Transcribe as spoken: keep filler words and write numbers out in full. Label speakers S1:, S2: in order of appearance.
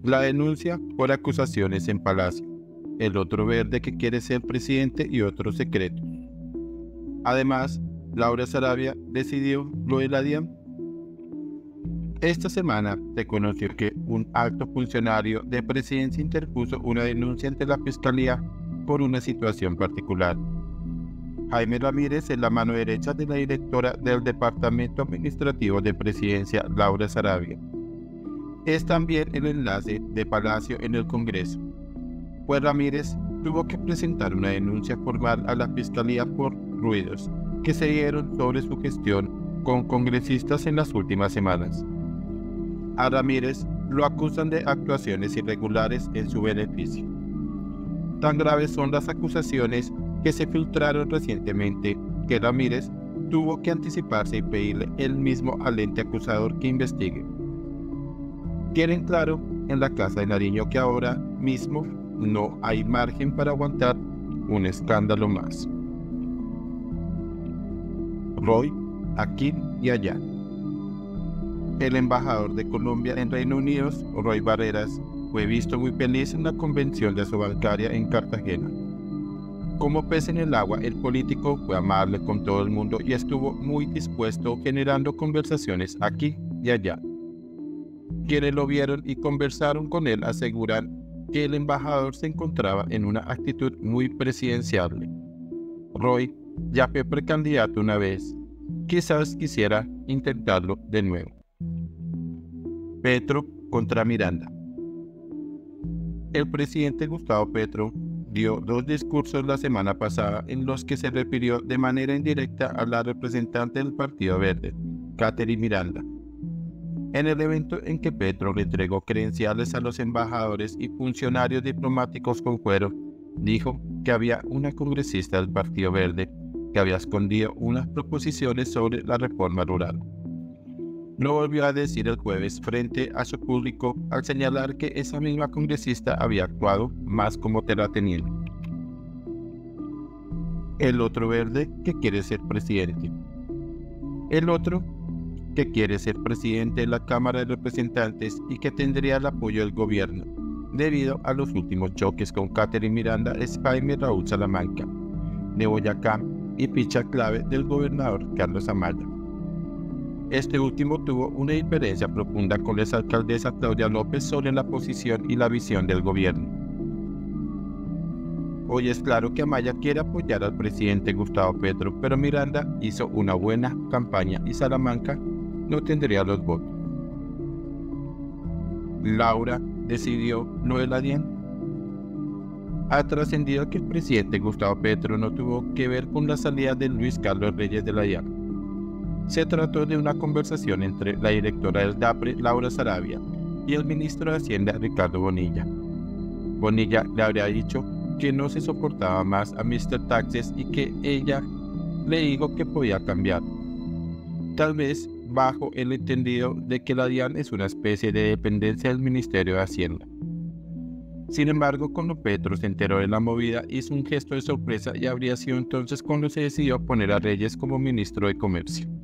S1: La denuncia por acusaciones en Palacio, el otro verde que quiere ser presidente y otros secretos. Además, Laura Sarabia decidió lo de la DIAN. Esta semana se conoció que un alto funcionario de presidencia interpuso una denuncia ante la Fiscalía por una situación particular. Jaime Ramírez es la mano derecha de la directora del Departamento Administrativo de Presidencia, Laura Sarabia. Es también el enlace de Palacio en el Congreso, pues Ramírez tuvo que presentar una denuncia formal a la Fiscalía por ruidos que se dieron sobre su gestión con congresistas en las últimas semanas. A Ramírez lo acusan de actuaciones irregulares en su beneficio. Tan graves son las acusaciones que se filtraron recientemente que Ramírez tuvo que anticiparse y pedirle él mismo al ente acusador que investigue. Tienen claro en la Casa de Nariño que ahora mismo no hay margen para aguantar un escándalo más. Roy, aquí y allá. El embajador de Colombia en Reino Unido, Roy Barreras, fue visto muy feliz en la convención de su bancaria en Cartagena. Como pez en el agua, el político fue amable con todo el mundo y estuvo muy dispuesto, generando conversaciones aquí y allá. Quienes lo vieron y conversaron con él aseguran que el embajador se encontraba en una actitud muy presidenciable. Roy ya fue precandidato una vez, quizás quisiera intentarlo de nuevo. Petro contra Miranda. El presidente Gustavo Petro dio dos discursos la semana pasada en los que se refirió de manera indirecta a la representante del Partido Verde, Catherine Miranda. En el evento en que Petro le entregó credenciales a los embajadores y funcionarios diplomáticos con fuero, dijo que había una congresista del Partido Verde que había escondido unas proposiciones sobre la reforma rural. Lo volvió a decir el jueves frente a su público al señalar que esa misma congresista había actuado más como terrateniente. El otro verde que quiere ser presidente. El otro que quiere ser presidente de la Cámara de Representantes y que tendría el apoyo del gobierno, debido a los últimos choques con Catherine Miranda, es Jaime Raúl Salamanca, de Boyacá y ficha clave del gobernador Carlos Amaya. Este último tuvo una diferencia profunda con la exalcaldesa Claudia López sobre la posición y la visión del gobierno. Hoy es claro que Amaya quiere apoyar al presidente Gustavo Petro, pero Miranda hizo una buena campaña y Salamanca no tendría los votos. Laura decidió lo de la DIAN. Ha trascendido que el presidente Gustavo Petro no tuvo que ver con la salida de Luis Carlos Reyes de la DIAN. Se trató de una conversación entre la directora del DAPRE, Laura Sarabia, y el ministro de Hacienda, Ricardo Bonilla. Bonilla le habría dicho que no se soportaba más a mister Taxes y que ella le dijo que podía cambiar. Tal vez bajo el entendido de que la DIAN es una especie de dependencia del Ministerio de Hacienda. Sin embargo, cuando Petro se enteró de la movida, hizo un gesto de sorpresa y habría sido entonces cuando se decidió poner a Reyes como ministro de Comercio.